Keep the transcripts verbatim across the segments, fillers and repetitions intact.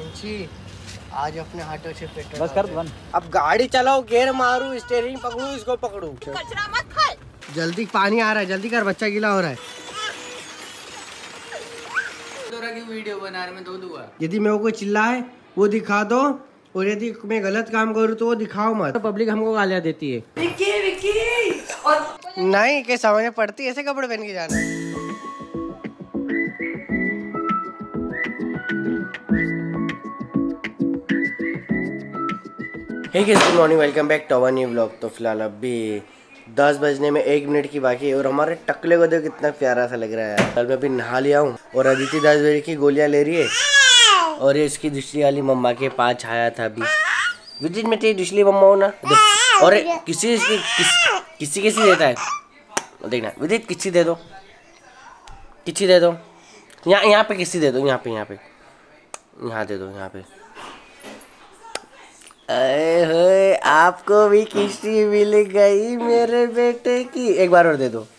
पंछी आज अपने हाथों से पेट्रोल बस कर बंद। अब गाड़ी चलाओ, गियर मारू, स्टीयरिंग पकड़ू, इसको पकड़ू। कचरा मत खाए। जल्दी पानी आ रहा है, जल्दी कर, बच्चा गीला हो रहा है। की वीडियो बना रहे में दो दुआ। यदि मेरे को कोई चिल्लाए वो दिखा दो, और यदि मैं गलत काम करूँ तो वो दिखाओ मत। तो पब्लिक हमको गालियाँ देती है। विक्की विक्की और नहीं के समझ पड़ती ऐसे कपड़े पहन के जाना है। Hey guys, good morning, welcome back to our new vlog. तो फिलहाल अभी दस बजने में एक मिनट की बाकी है और हमारे टकले को देखो कितना प्यारा सा लग रहा है यार। कल मैं अभी नहा लिया हूँ और अदिति दस बजे की गोलियां ले रही है और ये इसकी दूसरी वाली मम्मा के पास आया था अभी। विदित में तेरी दूसरी मम्मा हो ना, और किसी किसी किसी किसी देता है, देखना विदित किसी दे दो, किसी दे दो, यहाँ यहाँ पे किसी दे दो, यहाँ पे यहाँ पे यहाँ दे दो, यहाँ पे। अरे होए, आपको भी किसी मिल गई मेरे बेटे की, एक बार और दे दो।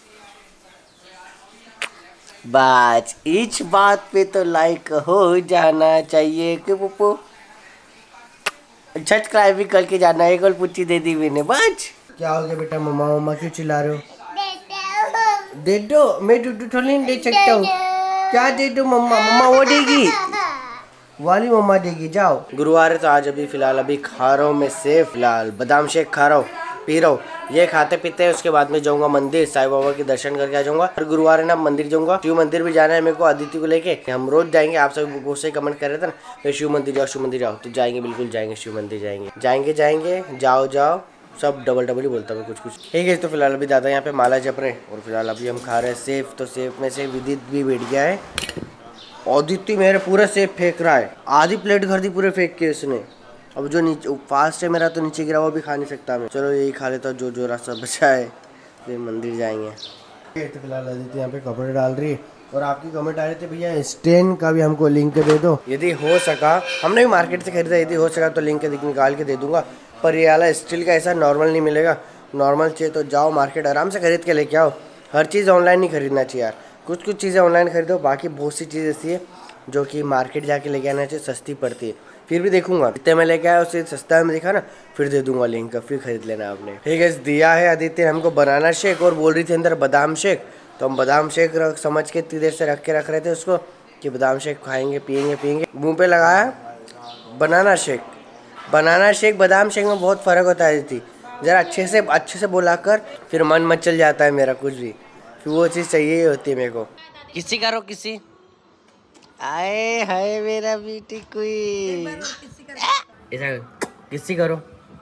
बाज इस बात पे तो लाइक हो जाना चाहिए कि पुप्पू। सब्सक्राइब भी करके जाना। एक और पुच्ची दे दी मैंने। बाज क्या हो गया बेटा, मम्मा मम्मा क्यों चिल्ला रहे हो? दे दो, मैं दूध थोड़ी नहीं दे सकता हूँ। क्या दे दो मम्मा? मम्मा वो देगी, वाली मम्मा देगी। जाओ। गुरुवार है तो आज अभी फिलहाल अभी खा रहा हूँ मैं सेब, फिलहाल बादाम शेक खा रहा हूँ, पी रहा हूँ। ये खाते पीते हैं, उसके बाद में जाऊंगा मंदिर, साईं बाबा के दर्शन करके आ जाऊंगा। और गुरुवार है ना, मंदिर जाऊंगा, शिव मंदिर भी जाना है मेरे को अदिति को लेके। हम रोज जाएंगे, आप सब बहुत से कमेंट कर रहे थे ना, शिव मंदिर जाओ शिव मंदिर जाओ, तो जाएंगे, बिल्कुल जाएंगे, शिव मंदिर जाएंगे जाएंगे जाएंगे जाओ जाओ, सब डबल डबल ही बोलता हूँ कुछ कुछ। ठीक है, तो फिलहाल अभी दादा यहाँ पे माला जप रहे हैं और फिलहाल अभी हम खा रहे हैं सेब। तो सेब में से विदित भी बैठ गया है। अदिति मेरे पूरे सेब फेंक रहा है, आधी प्लेट घर दी पूरे फेंक के उसने। अब जो नीचे फास्ट है मेरा तो नीचे गिरा वो भी खा नहीं सकता मैं। चलो यही खा लेता हूँ जो जो रास्ता बचा है, फिर मंदिर जाएंगे। तो फिलहाल अदिति यहाँ पे कपड़े डाल रही है और आपकी कमेंट आ रहे थे भैया स्टैंड का भी हमको लिंक दे दो। यदि हो सका, हमने भी मार्केट से खरीदा, यदि हो सका तो लिंक निकाल के दे दूंगा। पर ये वाला स्टील का ऐसा नॉर्मल नहीं मिलेगा। नॉर्मल चाहिए तो जाओ मार्केट आराम से खरीद के लेके आओ। हर चीज़ ऑनलाइन नहीं खरीदना चाहिए यार, कुछ कुछ चीज़ें ऑनलाइन खरीदो, बाकी बहुत सी चीज़ ऐसी है जो कि मार्केट जाके लेके आना चाहिए, सस्ती पड़ती है। फिर भी देखूंगा इतने में लेके आया, उससे सस्ता में दिखा ना, फिर दे दूंगा लिंक का, फिर खरीद लेना आपने। ठीक है, दिया है आदित्य हमको बनाना शेक और बोल रही थी अंदर बादाम शेक, तो हम बादाम शेक रख समझ के इतनी देर से रख के रख रहे थे उसको कि बादाम शेक खाएंगे पियेंगे पियेंगे। मुँह पे लगाया बनाना शेक। बनाना शेक बादाम शेक में बहुत फ़र्क होता है आदित्य, ज़रा अच्छे से अच्छे से बोला कर, फिर मन मत चल जाता है मेरा कुछ भी, फिर वो चीज़ चाहिए ही होती है मेरे को। किसी करो किसी, आए हाय मेरा बेटी कोई ऐसा किसी करो,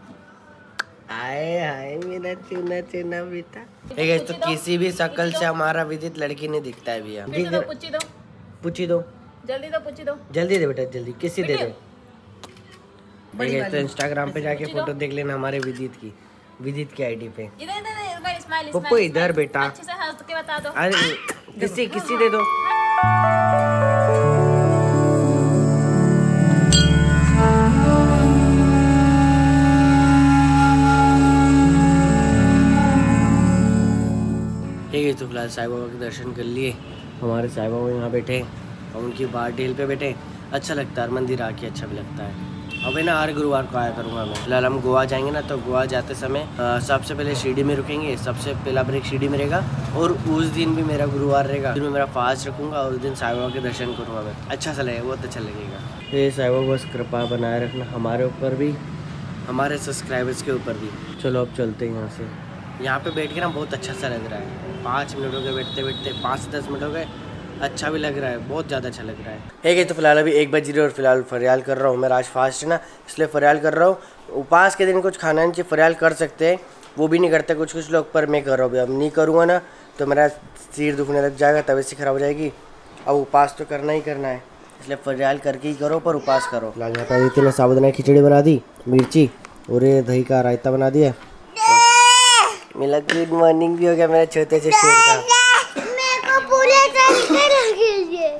आए हाय मेरा चुना चुना बेटा। ठीक है, तो किसी भी शक्ल से हमारा विदित लड़की नहीं दिखता है भैया। पूछी दो पूछी दो पूछी दो जल्दी दो पूछी दो जल्दी दे बेटा, जल्दी किसी दे दो। ठीक है, तो इंस्टाग्राम पे जाके फोटो देख लेना हमारे विदित की, विदित की आईडी पे। इधर इधर इधर स्माइल पप्पू इधर बेटा, अच्छे से हंस के बता दो। अरे किसी किसी दे दो। ठीक है, तो फिलहाल साईं बाबा के दर्शन कर लिए। हमारे साईं बाबा यहाँ बैठे और उनकी बार ढेल पे बैठे, अच्छा लगता है, मंदिर आके अच्छा भी लगता है। अबे ना हर गुरुवार को आया करूँगा मैं। फिलहाल हम गोवा जाएंगे ना, तो गोवा जाते समय आ, सबसे पहले शिरडी में रुकेंगे, सबसे पहला ब्रेक शिरडी में रहेगा और उस दिन भी मेरा गुरुवार रहेगा, दिन में मेरा फास्ट रखूँगा और उस दिन साईं बाबा के दर्शन करूँगा मैं। अच्छा सा लगेगा, बहुत अच्छा लगेगा। ये साईं बाबा बस कृपा बनाए रखना हमारे ऊपर भी, हमारे सब्सक्राइबर्स के ऊपर भी। चलो अब चलते हैं यहाँ से। यहाँ पे बैठ के ना बहुत अच्छा सा लग रहा है, पाँच मिनट हो गए बैठते बैठते, पाँच से दस मिनट हो गए, अच्छा भी लग रहा है, बहुत ज़्यादा अच्छा लग रहा है। ठीक है, तो फिलहाल अभी एक बज रही है और फिलहाल फरियाल कर रहा हूँ। मेरा आज फास्ट है ना, इसलिए फरियाल कर रहा हूँ। उपास के दिन कुछ खाना नहीं चाहिए, फरियाल कर सकते हैं, वो भी नहीं करते कुछ कुछ लोग, पर मैं कर रहा हूँ। अब नहीं करूँगा ना तो मेरा सिर दुखने लग जाएगा, तबीयत से खराब हो जाएगी। अब उपास तो करना ही करना है, इसलिए फरियाल करके ही करो, पर उपास करो। फिलहाल यहाँ पर इतने साबुदाना खिचड़ी बना दी, मिर्ची और ये दही का रायता बना दिया। मेरा गुड मॉर्निंग भी हो गया मेरा छोटे से शेर का।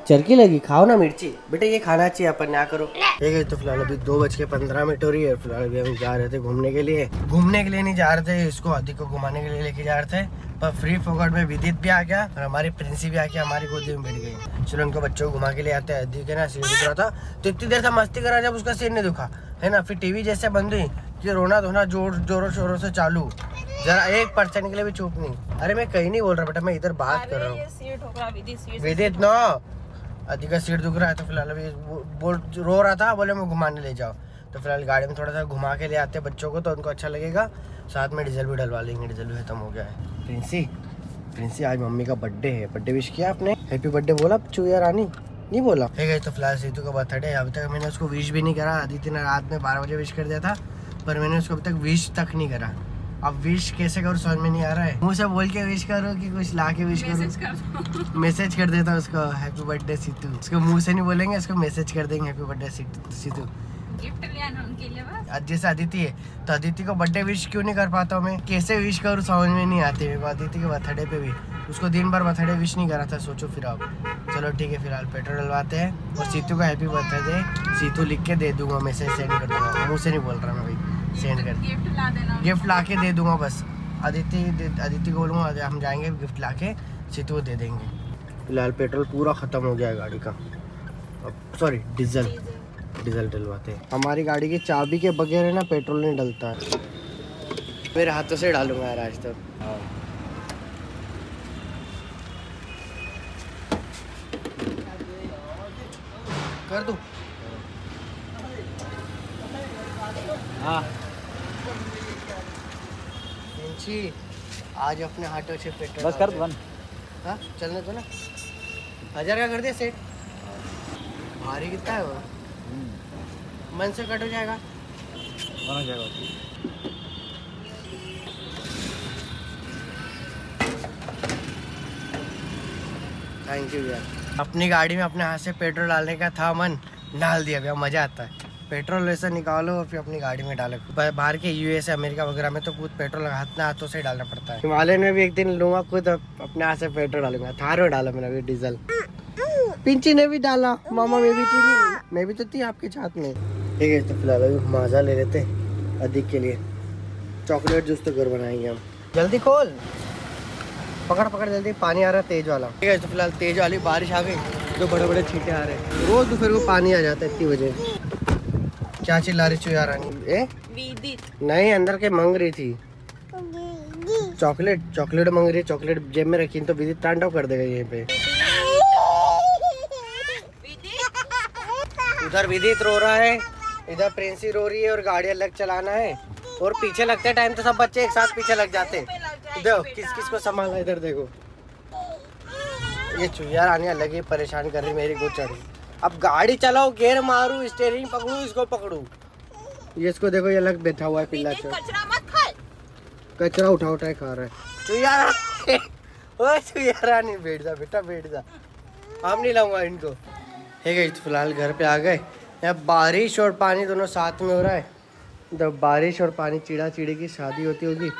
चरकी लगी, खाओ ना मिर्ची बेटा, ये खाना चाहिए अपन, ना करो। ठीक है, तो फिलहाल अभी दो बज के पंद्रह मिनट हो रही है। फिलहाल अभी हम जा रहे थे घूमने के लिए। घूमने के लिए नहीं जा रहे थे, इसको आदि को घुमाने के लिए लेके जा रहे थे, पर फ्री फोकट में विदित भी आ गया और हमारी प्रिंसी भी आके हमारी गोदी में बैठ गई। चलो उनको बच्चों को घुमा के लिए आते हैं। आदि के ना सिर दुख रहा था तो इतनी देर से मस्ती करा, जब उसका सिर नहीं दुखा है ना, फिर टीवी जैसे बंद हुई कि रोना धोना जोर जोरों शोरों से चालू, जरा एक परसेंट के लिए भी चुप नहीं। अरे मैं कहीं नहीं बोल रहा बेटा, मैं इधर बात कर रहा हूँ। विदित नो, आदि का सिर दुख रहा है तो फिलहाल अभी बोल रो रहा था, बोले मैं घुमाने ले जाओ। तो फिलहाल गाड़ी में थोड़ा सा घुमा के ले आते बच्चों को, तो उनको अच्छा लगेगा। साथ में डीजल भी डलवा लेंगे, डीजल भी खत्म हो गया है। प्रिंसी प्रिंसी आज मम्मी का बर्थडे है, बर्थडे विश किया आपने? हैप्पी बर्थडे बोला चूया रानी? नहीं बोला। ठीक है, तो फिलहाल सीतू का बर्थडे, अभी तक मैंने उसको विश भी नहीं करा। आदित्य ने रात में बारह बजे विश कर दिया था, पर मैंने उसको अभी तक विश तक नहीं करा। अब विश कैसे करूँ समझ में नहीं आ रहा है। मुँह से बोल के विश करो कि कुछ ला के विश करो? मैसेज कर देता उसको, हैप्पी बर्थडे सीतू। उसको मुँह से नहीं बोलेंगे, उसको मैसेज कर देंगे हैप्पी बर्थडे सीतू। गिफ्ट ले आना उनके लिए बस। आज जैसे अदिति है तो अदिति को बर्थडे विश क्यों नहीं कर पाता हूँ मैं, कैसे विश करूँ समझ में नहीं आती मेरे को। अदिति के बर्थडे पे भी उसको दिन भर बर्थडे विश नहीं करा था, सोचो फिर आप। चलो ठीक है, फिलहाल पेट्रोल डलवाते हैं और सीतू का हैप्पी बर्थडे सीतू लिख के दे दूंगा, मैसेज सेंड कर दूंगा। मुँह से नहीं बोल रहा मैं भाई, सेंड कर गिफ्ट ला देना, गिफ्ट ला के दे दूंगा बस। अदिति अदिति को बोलूँगा हम जाएंगे गिफ्ट ला के सीतू को दे देंगे। फिलहाल पेट्रोल पूरा ख़त्म हो गया है गाड़ी का, सॉरी डीजल डीजल डलवाते हैं। हमारी गाड़ी की चाबी के बगैर है ना पेट्रोल नहीं डलता है। मेरे हाथों से डालूंगा यार आज तक। कर दूं? हाँ आज अपने हाथों से पेट्रोल बस कर दो। हाँ चलने दो ना। हजार का कर दिया सेट। भारी कितना है वो? मन से कट हो जाएगा, हो जाएगा। थैंक यू यार। अपनी गाड़ी में अपने हाथ से पेट्रोल डालने का था मन, डाल दिया भैया, मज़ा आता है। पेट्रोल ऐसा निकालो और फिर अपनी गाड़ी में डालो। बाहर के यूएस अमेरिका वगैरह में तो खुद पेट्रोल हाथ हाथों से डालना पड़ता है। हिमालय में भी एक दिन लूँगा खुद, अपने हाथ से पेट्रोल डालूंगा। थार में डाला मैंने अभी डीजल, पिंची ने भी डाला, मामा में भी थी, मैं भी तो थी आपके साथ में। ठीक है, तो फिलहाल अभी माजा ले लेते अधिक के लिए। चॉकलेट जूस तो घर बनाएंगे हम। जल्दी खोल, पकड़ पकड़ जल्दी, पानी आ रहा है तेज वाला। ठीक है, तो फिलहाल तेज वाली बारिश आ गई, जो बड़े बड़े छींटे आ रहे हैं। रोज दोपहर को पानी आ जाता है इतनी वजह। क्या चिल्ला रही चुया रानी? ए नहीं, अंदर के मांग रही थी चॉकलेट, चॉकलेट मांग रही है। चॉकलेट जेब में रखी तो विदित तांडव कर देगा यहीं पे। उधर विदित रो रहा है, इधर प्रिंसी रो रही है और गाड़ी अलग चलाना है। और पीछे लगते टाइम तो सब बच्चे एक साथ पीछे लग जाते। देखो किस किस को संभाला, इधर देखो। ये चुया रानी अलग ही परेशान कर रही मेरी गोचड़ी। अब गाड़ी चलाओ, गियर मारू, स्टीयरिंग पकड़ू, इसको पकड़ू। ये इसको देखो, ये अलग बैठा हुआ है पिल्ला चोर। कचरा उठा उठा खा रहा है चुया रानी। ओए चुया रानी बैठ जा बेटा, बैठ जा, हम नहीं लाऊंगा इनको। ठीक है, तो फिलहाल घर पे आ गए। यहाँ बारिश और पानी दोनों साथ में हो रहा है। जब बारिश और पानी, चिड़ा चिड़ी की शादी होती होगी।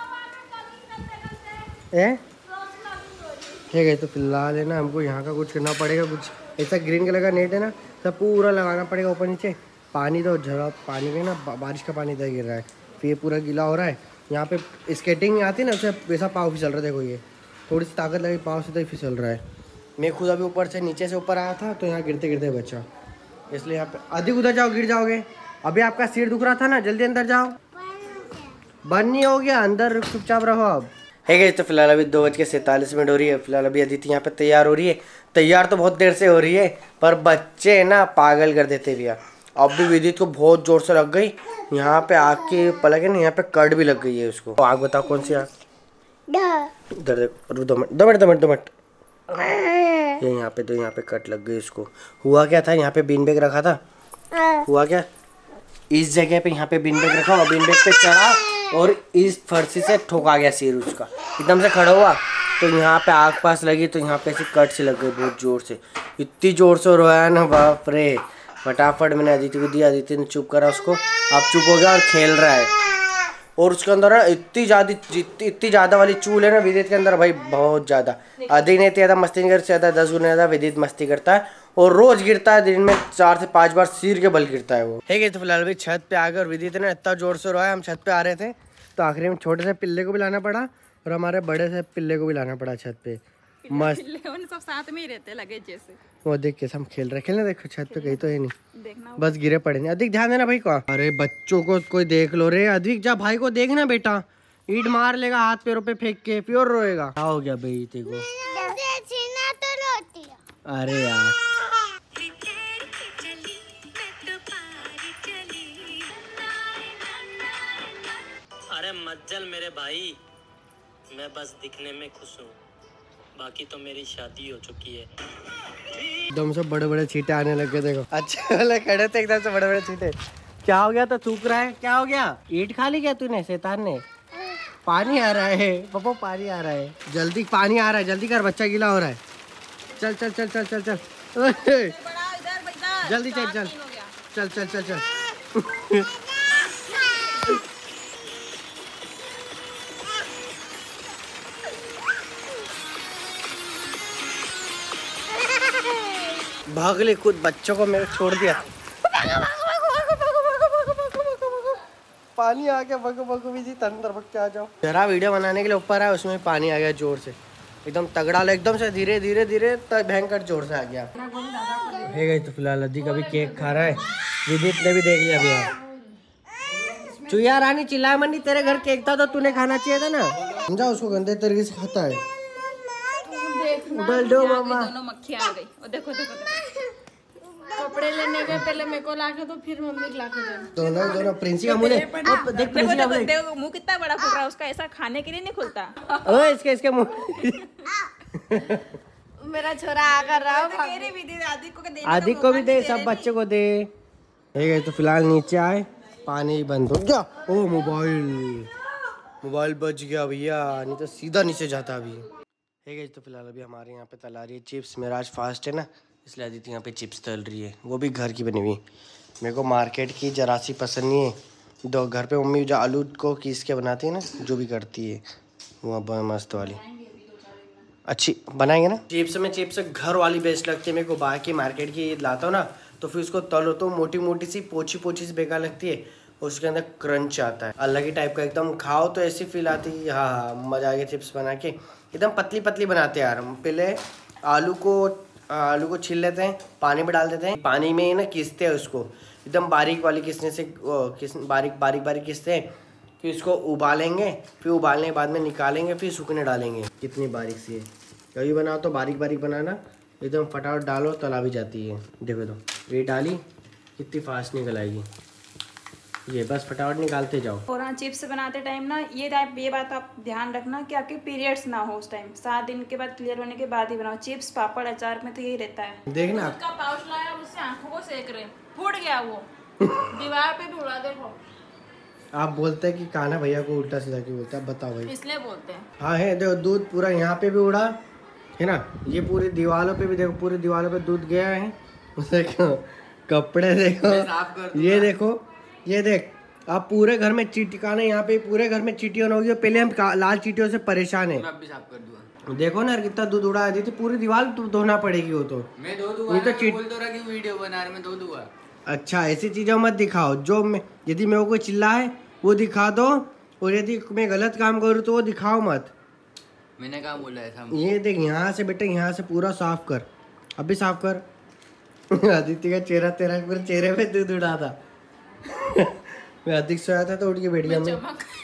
ए ठीक है, तो फिलहाल है ना हमको यहाँ का कुछ करना पड़ेगा। कुछ ऐसा ग्रीन कलर का नेट है ना, सब पूरा लगाना पड़ेगा ऊपर नीचे। पानी तो झड़ा पानी में ना, बारिश का पानी इधर गिर रहा है, फिर ये पूरा गीला हो रहा है। यहाँ पे स्केटिंग आती है ना, उससे वैसा पाँव फिसल रहा है। देखो ये थोड़ी सी ताकत लगी, पाँव से तो फिसल रहा है। मैं खुद अभी ऊपर से नीचे से ऊपर आया था तो यहाँ गिरते गिरते बचा, इसलिए यहाँ पे। अधिक उधर जाओ, गिर जाओगे। अभी आपका सिर दुख रहा था ना, जल्दी अंदर जाओ। बंद नहीं हो गया, अंदर चुपचाप रहो अब। है गई, तो फिलहाल अभी दो बज के सैंतालीस मिनट हो रही है। फिलहाल अभी अदिति यहाँ पे तैयार हो रही है। तैयार तो बहुत देर से हो रही है, पर बच्चे ना पागल कर देते भैया। अब भी विदित को बहुत जोर से लग गई। यहाँ पे आग की पलक है ना, यहाँ पे कट भी लग गई है उसको। तो आग बताओ कौन सी आग? इधर देखो, दो मिनट दो मिनट दो मिनट दो मिनट ये यहाँ पे, तो यहाँ पे कट लग गई उसको। हुआ क्या था, यहाँ पे बीन बैग रखा था। हुआ क्या, इस जगह पे यहाँ पे बीन बैग रखा और बीन बैग पे चढ़ा और इस फर्शी से ठोका गया सिर उसका। एकदम से खड़ा हुआ तो यहाँ पे आग पास लगी, तो यहाँ पे ऐसी कट सी लग गई बहुत जोर से। इतनी जोर से रोया ना, बाप रे। फटाफट मैंने अदिति को दिया, अदिति ने चुप करा उसको। अब चुप हो गया और खेल रहा है। और उसके अंदर ना इतनी ज़्यादा इतनी ज़्यादा वाली चूल है ना विदित के अंदर भाई, बहुत ज़्यादा। अधिक नहीं ज़्यादा मस्ती नहीं करता, ज़्यादा दस गुना ज़्यादा विदित मस्ती करता है और रोज़ गिरता है, दिन में चार से पाँच बार सिर के बल गिरता है वो। है तो फिलहाल भाई छत पे आकर विदित ने इतना जोर से रोया, हम छत पे आ रहे थे तो आखिरी में छोटे से पिल्ले को भी लाना पड़ा और हमारे बड़े से पिल्ले को भी लाना पड़ा छत पे। मस्त सब साथ में ही रहते लगे जैसे। वो देख के हम खेल रहे खेलने, देखो छत पे कहीं तो है नहीं, देखना बस गिरे पड़े नहीं। अधिक ध्यान देना भाई को। अरे बच्चों को कोई देख लो रे, अधिक जा भाई को देखना बेटा, ईट मार लेगा हाथ पैरों पे फेंक के, प्योर रोएगा। क्या हो गया भाई तेरे को? अरे यार अरे मत जल मेरे भाई, मैं बस दिखने में खुश हूँ, बाकी तो मेरी शादी हो चुकी है। एकदम से बड़े बड़े छींटे आने लगे, देखो। अच्छा वाले खड़े थे एकदम से बड़े बड़े छींटे। क्या हो गया? तो थूक रहा है, क्या हो गया? ईंट खा ली क्या तूने शैतान ने? पानी आ रहा है पप्पो, पानी आ रहा है, जल्दी पानी आ रहा है, जल्दी कर, बच्चा गीला हो रहा है। चल चल चल चल चल चल जल्दी चल चल चल चल चल चल भाग ले, खुद बच्चों को मेरे छोड़ दिया। पानी आ गया, भगो भगो भी जी अंदर भग के आ जाओ। जरा वीडियो बनाने के लिए ऊपर आया, उसमें पानी आ गया जोर से, एकदम तगड़ा लो, एकदम से धीरे धीरे धीरे भयंकर जोर से आ गया। है गई तो फिलहाल अधिक अभी केक खा रहा है, विदित ने भी देख लिया अभी। चुया रानी चिल्लाए मनी, तेरे घर केक था तो तूने खाना चाहिए था ना, समझा? उसको गंदे तरीके से खाता है। दो मामा दोनों मक्खी आ गई। और देखो देखो, देखो। कपड़े लेने गए पहले मेरे को लाके दो, फिर मम्मी को लाके दो। दोनों दोनों प्रिंसी का मुंह देख, देख प्रिंसी का मुंह देख, मुंह कितना बड़ा खुल रहा है उसका, ऐसा खाने के लिए नहीं खुलता। ओए इसके इसके मुंह मेरा छोरा आ कर रहा है, मेरी भी दे, आदिक को दे, आदिक को भी दे, सब बच्चों को दे। है तो फिलहाल नीचे आए, पानी बंद हो गया। ओ मोबाइल मोबाइल बच गया भैया, नहीं तो सीधा नीचे जाता अभी। है तो फिलहाल अभी हमारे यहाँ पे तला रही है चिप्स। मेरा आज फास्ट है ना, इसलिए आदित्य यहाँ पे चिप्स तल रही है, वो भी घर की बनी हुई। मेरे को मार्केट की जरा सी पसंद नहीं है, दो घर पे मम्मी जो आलू को कीस के बनाती है ना, जो भी करती है वो बहुत मस्त वाली अच्छी बनाएंगे ना। चिप्स में चिप्स घर वाली बेस्ट लगती है मेरे को, बाकी मार्केट की लाता हूँ ना तो फिर उसको तलो तो मोटी मोटी सी पोची पोची सी बेकार लगती है, उसके अंदर क्रंच आता है अलग ही टाइप का, एकदम खाओ तो ऐसी फील आती है। हाँ हाँ मज़ा आ गया। चिप्स बना के एकदम पतली पतली बनाते हैं यार। हम पहले आलू को आलू को छील लेते हैं, पानी में डाल देते हैं, पानी में ना घिसते हैं उसको, एकदम बारीक वाली घिसने से किस बारीक बारीक बारीक घिसते हैं, फिर इसको उबालेंगे, फिर उबालने के बाद में निकालेंगे, फिर सूखने डालेंगे। कितनी बारीक सी है, कभी बनाओ तो बारीक बारीक बनाना, एकदम फटाफट डालो, तला भी जाती है। देखो तो ये डाली कितनी फास्ट निकल आएगी, ये बस फटाफट निकालते जाओ। और हाँ, चिप्स बनाते टाइम ना ये टाइप ये बात आप ध्यान रखना कि आपके पीरियड्स ना हो उस टाइम, सात दिन के बाद क्लियर होने के बाद ही बनाओ। चिप्स पापड़ अचार में तो यही रहता है। देखना उसका पाउच लाया, उससे आंखों को सेक रहे, फूट गया वो दीवार पे भी उड़ा। देखो आप बोलते हैं कि कान्हा भैया को उल्टा सीधा क्यों बोलते हैं, बताओ भाई। इसलिए बोलते हैं। हाँ है, देखो दूध पूरा यहाँ पे भी उड़ा है ना, ये पूरी दीवारों पे भी देखो, पूरी दीवारों पे दूध गया है। देखो कपड़े देखो, ये देखो, ये देख, आप पूरे घर में चिटकाने, यहाँ पे पूरे घर में चीटियों होगी। पहले हम लाल चीटियों से परेशान है। मैं भी साफ कर दूंगा। देखो ना कितना दूध उड़ा दी थी, पूरी दीवार धोना पड़ेगी वो तो। मैं धो दूंगा, ये तो मैं बोल तो रहा कि वीडियो बना रहे, मैं धो दूंगा। अच्छा ऐसी चीज़ें मत दिखाओ, जो मैं यदि मेरे को कोई चिल्लाए वो दिखा दो, और यदि मैं गलत काम करूँ तो वो दिखाओ मत। मैंने कहा बोला है था। ये देख यहाँ से बेटा, यहाँ से पूरा साफ कर, अभी साफ कर। आदित्य का चेहरा तेरा पूरे चेहरे पे दूध उड़ा था। मैं अधिक सोया था तो उठ के बैठ गया मैं।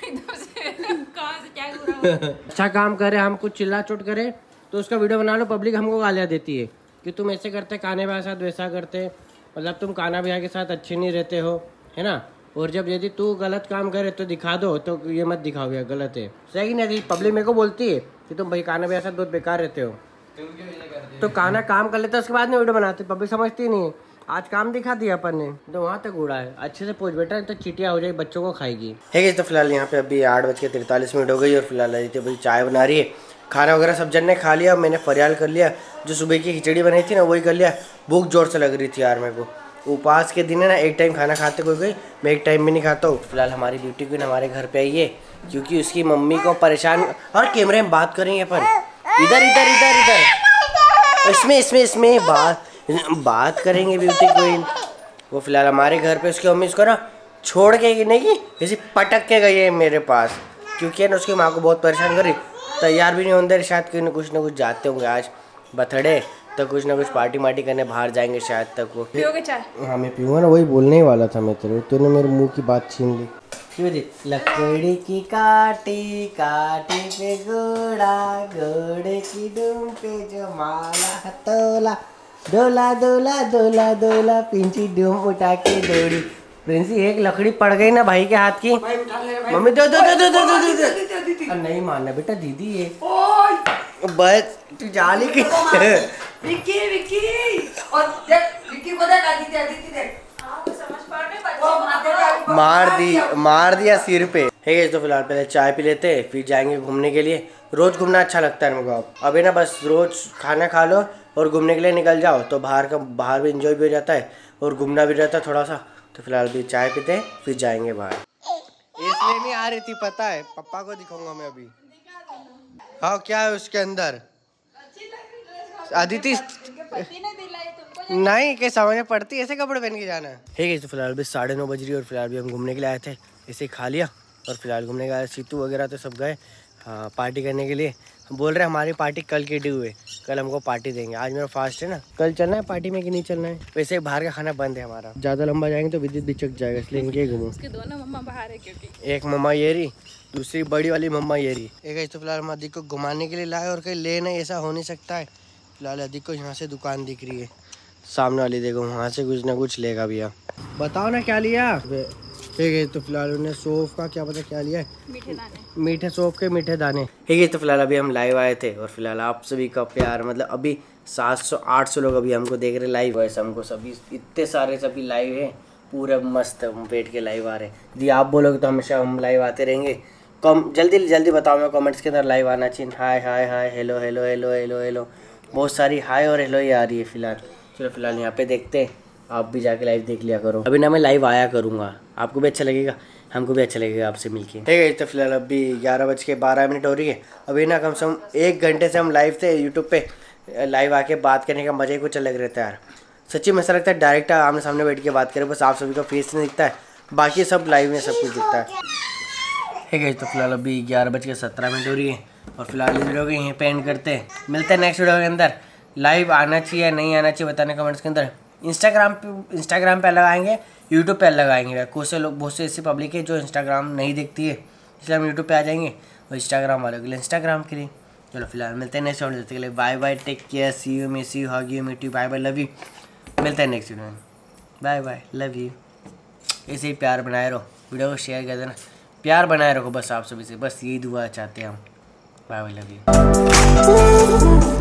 अच्छा काम करे, हम कुछ चिल्ला चोट करे तो उसका वीडियो बना लो, पब्लिक हमको गालियाँ देती है कि तुम ऐसे करते, कान्हा भैया के साथ वैसा करते, मतलब तुम कान्हा भैया के साथ अच्छे नहीं रहते हो, है ना। और जब यदि तू गलत काम करे तो दिखा दो, तो ये मत दिखाओ भैया, गलत है, सही नहीं। पब्लिक मेरे को बोलती है कि तुम भाई कान्हा भैया के साथ बहुत बेकार रहते हो, तो कान्हा काम कर लेते उसके बाद में वीडियो बनाते, पब्लिक समझती नहीं है। आज काम दिखा दिया अपन ने, तो वहाँ तक उड़ा है। अच्छे से पूछ बेटा, तो चिटिया हो जाएगी, बच्चों को खाएगी। है तो फिलहाल यहाँ पे अभी आठ बज के तिरतालीस मिनट हो गई और फिलहाल आदित्य भाई चाय बना रही है। खाना वगैरह सब जन ने खा लिया, मैंने फरियाल कर लिया, जो सुबह की खिचड़ी बनाई थी ना वही कर लिया। भूख जोर से लग रही थी यार मेरे को, उपवास के दिन है ना, एक टाइम खाना खाते कोई कोई, मैं एक टाइम भी नहीं खाता हूँ। फिलहाल हमारी ब्यूटी क्वीन हमारे घर पे आई है क्योंकि उसकी मम्मी को परेशान, और कैमरे में बात करेंगे अपन, इधर इधर इधर इधर इसमें इसमें इसमें बात बात करेंगे ब्यूटी क्वीन। वो फिलहाल हमारे घर पे उसकी मम्मी उसको ना छोड़ के नहीं की जैसे पटक के गई है मेरे पास, क्योंकि ना उसकी माँ को बहुत परेशान कर रही। तैयार भी नहीं होते, शायद कहीं ना कुछ ना कुछ जाते होंगे, आज बर्थडे तो कुछ ना कुछ पार्टी मार्टी करने बाहर जाएंगे शायद तक वो। पियोगे चाय? हाँ मैं पीऊँगा ना, वही बोलने ही वाला था मैं तेरे, तूने मेरे मुंह की बात छीन ली। क्यों दी? लकड़ी की काटी काटी पे घोड़ा, घोड़े की दुम पे जो माला तोला, डोला डोला डोला डोला पिंची डूम उठा के दौड़ी। प्रिंसी एक लकड़ी पड़ गई ना भाई के हाथ की, मम्मी दो दो दो दो दो दो दो दो। नहीं मानना बेटा, दीदी है बस, तू जाली की विक्की विक्की और देख विक्की को देख, आदित्य आदित्य देख, मार दी मार दिया सिर पे। है तो फिलहाल पहले चाय पी लेते हैं, फिर जाएंगे घूमने के लिए। रोज घूमना अच्छा लगता है मेरे को। अभी ना बस रोज खाना खा लो और घूमने के लिए निकल जाओ तो बाहर का बाहर भी इंजॉय भी हो जाता है और घूमना भी रहता है थोड़ा सा। तो फिलहाल भी चाय पीते हैं फिर जाएंगे बाहर। इसलिए नहीं आ रही थी, पता है, पापा को दिखाऊंगा मैं अभी। हाँ क्या है उसके अंदर? अदिति नहीं के समझ में पड़ती, ऐसे कपड़े पहन के जाना है। ठीक है तो फिलहाल भी साढ़े नौ बज रही है और फिलहाल भी हम घूमने के लिए आए थे, इसे खा लिया और फिलहाल घूमने गए। सीतू वगैरह तो सब गए हाँ पार्टी करने के लिए। हम बोल रहे हैं हमारी पार्टी कल की ड्यू है, कल हमको पार्टी देंगे। आज मेरा फास्ट है ना, कल चलना है पार्टी में कि नहीं चलना है। वैसे बाहर का खाना बंद है हमारा, ज़्यादा लंबा जाएंगे तो विद्युत दिचक जाएगा, इसलिए इनके घूमो। दोनों मम्मा बाहर है क्योंकि एक मम्मा ये रही, दूसरी बड़ी वाली मम्मा ये रही। एक तो फिलहाल हम अधिक को घुमाने के लिए लाए और कहीं ले नहीं, ऐसा हो नहीं सकता है। फिलहाल अधिक को यहाँ से दुकान दिख रही है सामने वाली, देखो वहाँ से कुछ ना कुछ लेगा भैया। बताओ ना क्या लिया। ठीक है तो फिलहाल उन्हें सौंफ का क्या पता क्या लिया है, मीठे दाने, मीठे सौंफ के मीठे दाने। ठीक है तो फिलहाल अभी हम लाइव आए थे और फिलहाल आप सभी का प्यार, मतलब अभी सात सौ आठ सौ लोग अभी हमको देख रहे लाइव। वैसे हमको सभी इतने सारे सभी लाइव है, पूरा मस्त हम बैठ के लाइव आ रहे हैं। यदि आप बोलोगे तो हमेशा हम लाइव आते रहेंगे। कम जल्दी जल्दी बताओ मैं कमेंट्स के अंदर लाइव आना चाहिए। Hi hi hi hello hello hello hello hello, बहुत सारी हाय और हेलो ही आ रही है फिलहाल। चलो फिलहाल यहाँ पे देखते हैं, आप भी जाके लाइव देख लिया करो। अभी ना मैं लाइव आया करूँगा, आपको भी अच्छा लगेगा, हमको भी अच्छा लगेगा आपसे मिलके। ठीक है तो फिलहाल अभी ग्यारह बज के बारह मिनट हो रही है। अभी ना कम से कम एक घंटे से हम लाइव थे यूट्यूब पे। लाइव आके बात करने का मज़ा ही कुछ अलग रहता है यार, सच्ची में ऐसा लगता है डायरेक्ट आमने सामने बैठ के बात करें, बस आप सभी का फेस नहीं दिखता है, बाकी सब लाइव में सब कुछ दिखता है। ठीक है तो फिलहाल अभी ग्यारह बज के सत्रह मिनट हो रही है और फिलहाल इस वीडियो को यहीं पे एंड करते हैं। मिलते हैं नेक्स्ट वीडियो के अंदर। लाइव आना चाहिए या नहीं आना चाहिए बताने कमेंट्स के अंदर। इंस्टाग्राम पे इंस्टाग्राम पे अलग आएंगे, यूट्यूब पे अलग आएंगे। कुछ से लोग बहुत से ऐसी पब्लिक है जो इंस्टाग्राम नहीं देखती है, इसलिए हम यूट्यूब पे आ जाएंगे और इंस्टाग्राम वालों के लिए इंस्टाग्राम के लिए। चलो फिलहाल मिलते हैं नेक्स्ट वीडियो के लिए। Bye bye, take care, see you, miss you, hug you, meet you, bye bye, love you. मिलते हैं नेक्स्ट वीडियो में, बाय बाय, लव यू। ऐसे ही प्यार बनाए रहो, वीडियो को शेयर कर देना, प्यार बनाए रखो बस आप सभी से, बस यही दुआ चाहते हैं हम। Bye bye, love you.